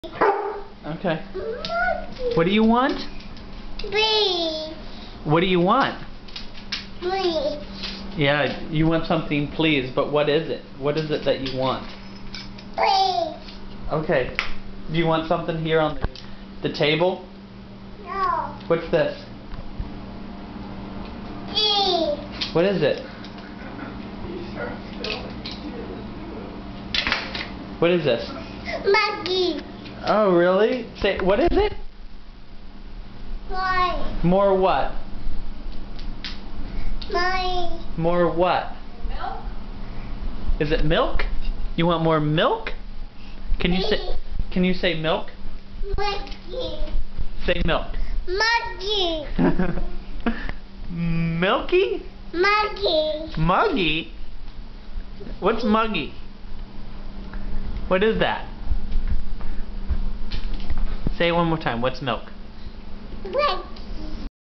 Okay. What do you want? Please. What do you want? Please. Yeah, you want something, please, but what is it? What is it that you want? Please. Okay. Do you want something here on the table? No. What's this? Please. What is it? What is this? Mulky. Oh, really? Say, what is it? Why? More what? My. More what? Milk. Is it milk? You want more milk? Can you say? Can you say milk? Mulky. Say milk. Mulky. Milky? Mulky. Muggy? What's muggy? What is that? Say it one more time. What's milk? Mulky.